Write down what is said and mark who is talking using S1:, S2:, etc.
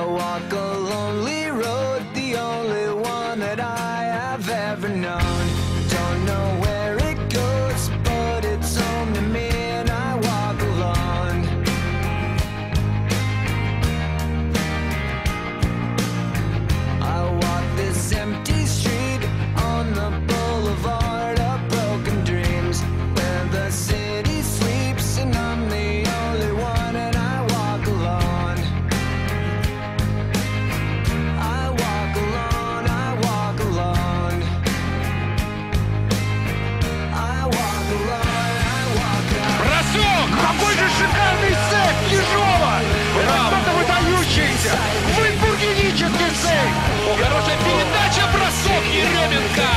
S1: walk a lonely road, the only one that I have ever known. Don't know where it goes, but it's home to me, and I walk alone. I walk this empty street on the boulevard of broken dreams, where the city sleeps and I'm the only one, and I walk alone. I walk alone, I walk alone. I walk alone, I walk alone.
S2: Бросок! Какой же шикарный сейв Ежова! Это что-то выдающееся! Вымпургенический сейв! Хорошая передача, бросок Еременко!